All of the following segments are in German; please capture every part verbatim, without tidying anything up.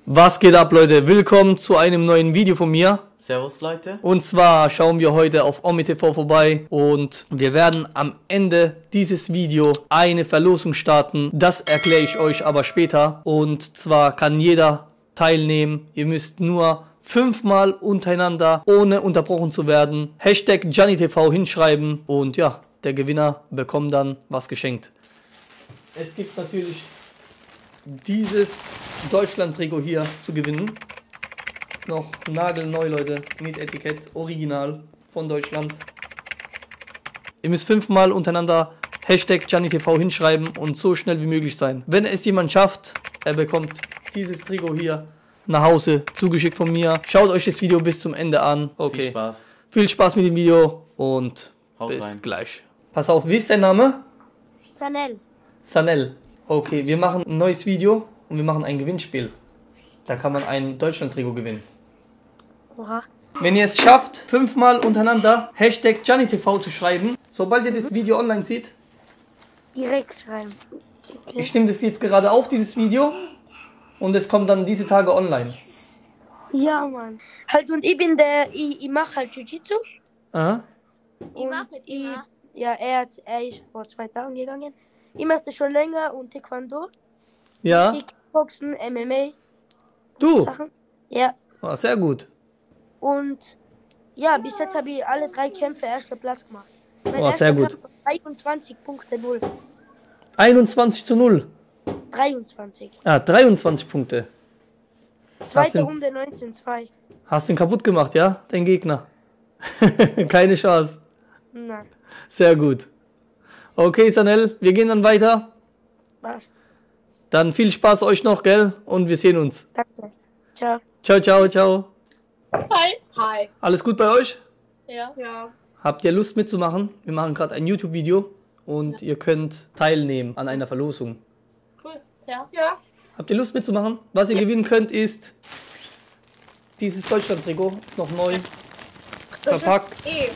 Was geht ab, Leute? Willkommen zu einem neuen Video von mir. Servus, Leute. Und zwar schauen wir heute auf OmniTV vorbei und wir werden am Ende dieses Video eine Verlosung starten. Das erkläre ich euch aber später. Und zwar kann jeder teilnehmen. Ihr müsst nur fünfmal untereinander, ohne unterbrochen zu werden, Hashtag GianniTV hinschreiben und ja, der Gewinner bekommt dann was geschenkt. Es gibt natürlich dieses Deutschland-Trikot hier zu gewinnen. Noch nagelneu, Leute, mit Etikett, original von Deutschland. Ihr müsst fünfmal untereinander Hashtag GianniTV hinschreiben und so schnell wie möglich sein. Wenn es jemand schafft, er bekommt dieses Trikot hier nach Hause zugeschickt von mir. Schaut euch das Video bis zum Ende an. Okay. Viel Spaß. Viel Spaß mit dem Video und Haut bis rein. gleich. Pass auf, wie ist dein Name? Sanel. Sanel. Okay, wir machen ein neues Video und wir machen ein Gewinnspiel. Da kann man ein Deutschland-Trikot gewinnen. Oha. Wenn ihr es schafft, fünfmal untereinander Hashtag GianniTV zu schreiben, sobald ihr das Video online seht, Direkt schreiben. Okay. ich nehme das jetzt gerade auf, dieses Video, und es kommt dann diese Tage online. Ja, Mann. Halt, und ich bin der, ich, ich mache halt Jiu-Jitsu. Aha. Und ich, ja, er, hat, er ist vor zwei Tagen gegangen. Ich mache das schon länger und Taekwondo. Ja, Kickboxen, M M A. du. Sachen. Ja. Oh, sehr gut. Und ja, bis jetzt habe ich alle drei Kämpfe erster Platz gemacht. Mein Oh, sehr erster gut. Kampf war dreiundzwanzig Punkte null. einundzwanzig zu null. dreiundzwanzig. Ah, dreiundzwanzig Punkte. Zweite du- Runde neunzehn zwei. Hast den kaputt gemacht, ja? Dein Gegner. Keine Chance. Nein, Sehr gut. Okay, Sanel, wir gehen dann weiter. passt. Dann viel Spaß euch noch, gell? Und wir sehen uns. Danke. Ciao. Ciao, ciao, ciao. Hi. Hi. Alles gut bei euch? Ja. Ja. Habt ihr Lust mitzumachen? Wir machen gerade ein YouTube-Video und ihr könnt teilnehmen an einer Verlosung. Cool. Ja. Ja. Habt ihr Lust mitzumachen? Was ihr gewinnen könnt ist dieses Deutschland-Trikot. Ist noch neu verpackt. Eh.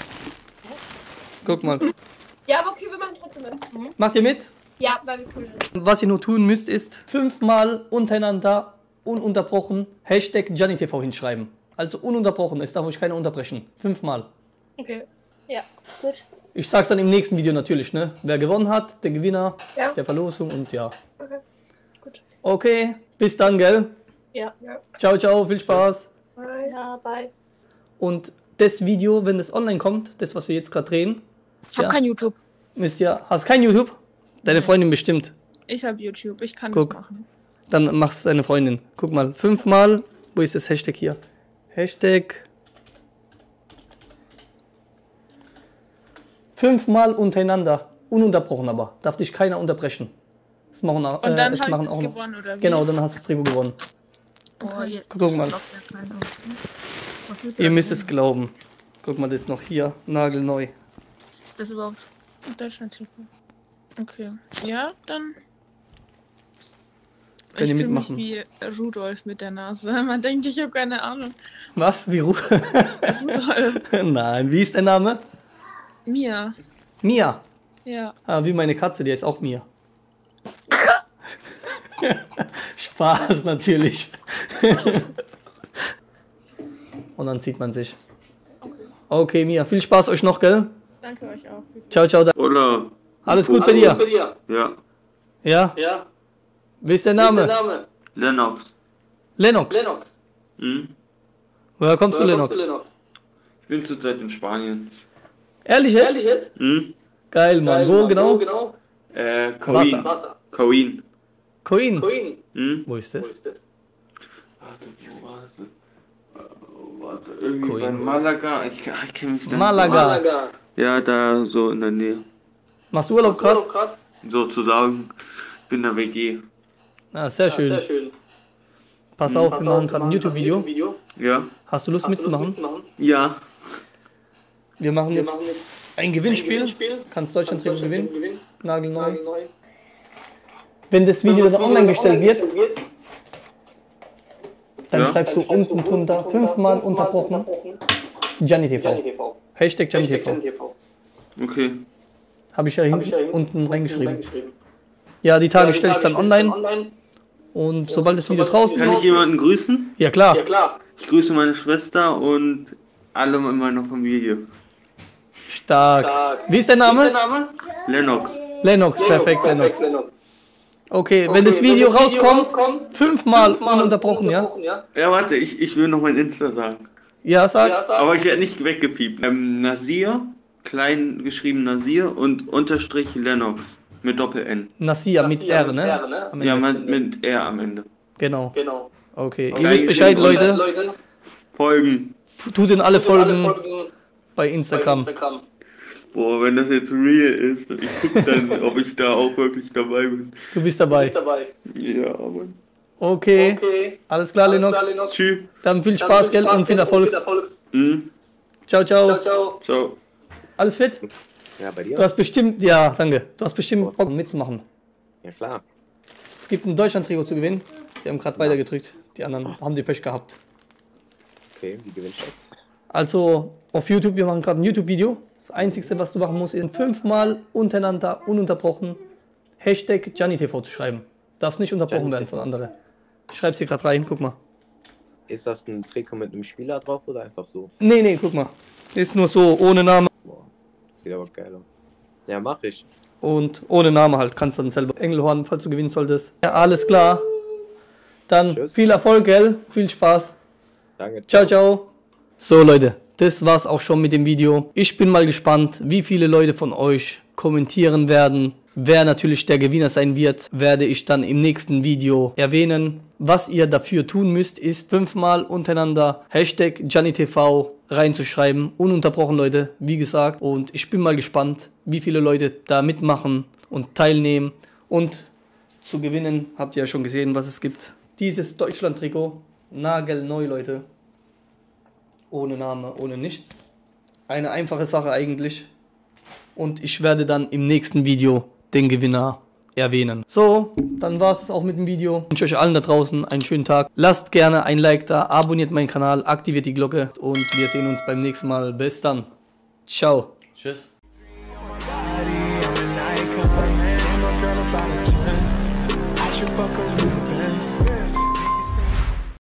Guck mal. Ja, aber okay, wir machen trotzdem mit. Macht ihr mit? Ja, weil wir cool sind. Was ihr nur tun müsst, ist fünfmal untereinander ununterbrochen Hashtag GianniTV hinschreiben. Also ununterbrochen, es darf euch keiner unterbrechen. Fünfmal. Okay. Ja. Gut. Ich sag's dann im nächsten Video natürlich, ne? Wer gewonnen hat, der Gewinner Ja. der Verlosung und ja. Okay. Gut. Okay, bis dann, gell? Ja. Ja. Ciao, ciao, viel Spaß. Bye. Ja, bye. Und das Video, wenn es online kommt, das, was wir jetzt gerade drehen, Ich habe Ja. kein YouTube. müsst ihr, hast kein YouTube? Deine Freundin bestimmt. Ich habe YouTube. Ich kann Guck. das machen. Dann mach's deine Freundin. Guck mal, fünfmal, wo ist das Hashtag hier? Hashtag fünfmal untereinander, ununterbrochen aber, darf dich keiner unterbrechen. Das machen, auch- Und dann äh, das habe machen ich das auch noch. gewonnen, oder wie? Genau, dann hast du das Trikot gewonnen. Oh, jetzt Guck mal. glaubt ja keiner. Was willst du Ihr da müsst tun? es glauben. Guck mal, das ist noch hier, nagelneu. Was ist das überhaupt? Deutschland-Trikot. Okay. Ja, dann. Könnt ihr ich fühle mitmachen. mich wie Rudolf mit der Nase. Man denkt, ich habe keine Ahnung. Was? Wie Ru Rudolf. Nein, wie ist der Name? Mia. Mia. Ja. Ah, wie meine Katze, die ist auch Mia. Spaß natürlich. Und dann sieht man sich. Okay, Mia, viel Spaß euch noch, gell? Danke euch auch. Ciao, ciao. da- Oder? Alles gut bei dir? Ja. Ja? Ja. Wie ist der Name? Name? Lennox. Lennox. Lennox. Hm? Woher kommst du, Woher Lennox? kommst du, Lennox? Ich bin zurzeit in Spanien. Ehrlich jetzt? Ehrlich jetzt? Hm? Geil, Mann. Geil, Wo Mann. genau? Wo genau? Äh, Wasser. Coin. Wasser. Coin. Coin. Coin. Hm? Wo ist Wo das? ist das? Warte, wo war das? Äh, Warte, irgendwie Coin. bei Malaga. Ich, ich kenne mich da. Malaga. Malaga. Ja, da so in der Nähe. Machst du Urlaub gerade? grad? Sozusagen. Ich bin in der W G. Ah, sehr schön. Sehr schön. Pass auf, Pass wir machen auf, gerade ein wir machen YouTube-Video. Video. Ja. Hast du Lust Hast du Lust mitzumachen? mitzumachen? Ja. Wir machen Wir jetzt machen jetzt ein ein Gewinnspiel. Gewinnspiel. Kannst Deutschland-Trikot Deutschland gewinnen. gewinnen. Nagelneu. Nagelneu. Wenn das Video dann online gestellt wird, dann Ja. schreibst du unten drunter fünfmal unterbrochen GianniTV. Hashtag GianniTV. Okay. Habe ich ja Hab ich hinten ja hinten unten reingeschrieben. reingeschrieben. Ja, die Tage Ja, die stelle ich Tage dann stelle ich online. online. Und sobald das Video draußen Kann ich ist... jemanden grüßen? Ja, klar. Ich grüße meine Schwester und alle in meiner Familie. Stark. Wie ist dein Name? Lennox. Lennox, perfekt, Lennox. Okay, wenn das Video rauskommt, fünfmal ununterbrochen, ja? Ja, warte, ich, ich will noch mein Insta sagen. Ja, sag. Aber ich werde nicht weggepiept. Ähm, Nasir, klein geschrieben Nasir und Unterstrich Lennox mit Doppel-N. Nasir mit R, ne? Am Ja, Ende. mit, mit R am Ende. Genau. Okay, Okay, ihr wisst Bescheid, und- Leute. Folgen. Tut in alle Folgen bei Instagram. Boah, wenn das jetzt real ist, ich guck dann, ob ich da auch wirklich dabei bin. Du bist dabei. Ja, aber. Okay, alles klar, Lennox. Tschüss. Dann viel Spaß, gell, und viel Erfolg. Mhm. Ciao, ciao. Ciao. Alles fit? Ja, bei dir? Du hast bestimmt, ja, danke. Du hast bestimmt Bock mitzumachen. Ja, klar. Es gibt ein Deutschland-Trikot zu gewinnen. Die haben gerade weitergedrückt. Die anderen haben die Pech gehabt. Okay, wie gewinnst du? Also auf YouTube, wir machen gerade ein YouTube-Video. Das Einzige, was du machen musst, ist fünfmal untereinander, ununterbrochen, Hashtag GianniTV zu schreiben. Darfst nicht unterbrochen werden von anderen. Ich schreib's hier gerade rein, guck mal. Ist das ein Trikot mit einem Spieler drauf oder einfach so? Nee, nee, guck mal. Ist nur so, ohne Name. Boah, sieht aber geil aus. Ja, mach ich. Und ohne Name halt, kannst du dann selber Engelhorn, falls du gewinnen solltest. Ja, alles klar. Dann Tschüss. viel Erfolg, gell? Viel Spaß. Danke. Ciao, ciao. So Leute, das war's auch schon mit dem Video. Ich bin mal gespannt, wie viele Leute von euch kommentieren werden. Wer natürlich der Gewinner sein wird, werde ich dann im nächsten Video erwähnen. Was ihr dafür tun müsst, ist fünfmal untereinander Hashtag GianniTV reinzuschreiben. Ununterbrochen, Leute, wie gesagt. Und ich bin mal gespannt, wie viele Leute da mitmachen und teilnehmen. Und zu gewinnen, habt ihr ja schon gesehen, was es gibt. Dieses Deutschland-Trikot, nagelneu, Leute. Ohne Name, ohne nichts. Eine einfache Sache eigentlich. Und ich werde dann im nächsten Video den Gewinner erwähnen. So, dann war es auch mit dem Video. Ich wünsche euch allen da draußen einen schönen Tag. Lasst gerne ein Like da, abonniert meinen Kanal, aktiviert die Glocke und wir sehen uns beim nächsten Mal. Bis dann. Ciao. Tschüss. I should fuck her in the Benz.